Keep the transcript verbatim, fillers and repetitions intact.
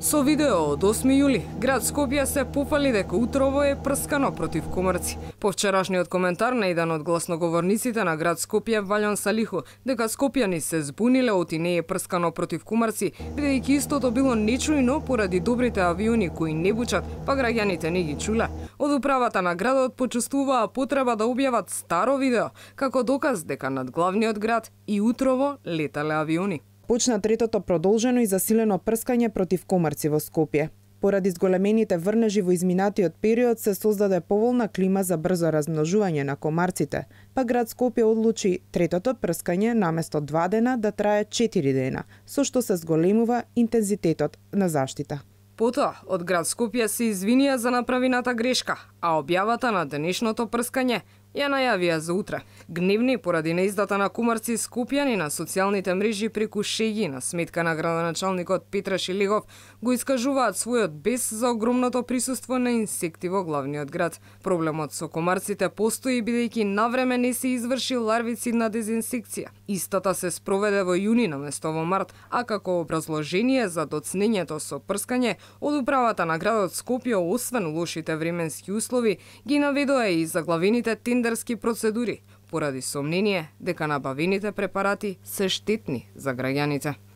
Со видео од осми јули, град Скопје се пофали дека утрово е прскано против комарци. По вчерашниот коментар на еден од гласноговорниците на град Скопје, Валјон Салиху, дека скопјани се збуниле оти не е прскано против комарци, бидејќи истото било нечујно поради добрите авиони кои не бучат, па граѓаните не ги чуле. Од управата на градот почувствуваа потреба да објават старо видео, како доказ дека над главниот град и утрово летале авиони. Почна третото продолжено и засилено прскање против комарци во Скопје. Поради зголемените врнежи во изминатиот период се создаде поволна клима за брзо размножување на комарците, па град Скопје одлучи третото прскање наместо два дена да трае четири дена, со што се зголемува интензитетот на заштита. Потоа, од град Скопје се извинија за направената грешка, а објавата на денешното прскање ја најавија за утре. Гневни поради неиздата на комарци, скопјани на социјалните мрежи преку шеги на сметка на градоначалникот Петра Шилегов го искажуваат својот бес за огромното присуство на инсекти во главниот град. Проблемот со комарците постои бидејќи навреме не се изврши ларвицидна дезинсекција. Истата се спроведе во јуни наместо во март, а како образложение за доцнењето со прскање од управата на градот Скопје, освен лошите временски услови, ги наведоа и заглавените тендерски процедури, поради сомнение дека набавените препарати се штетни за граѓаните.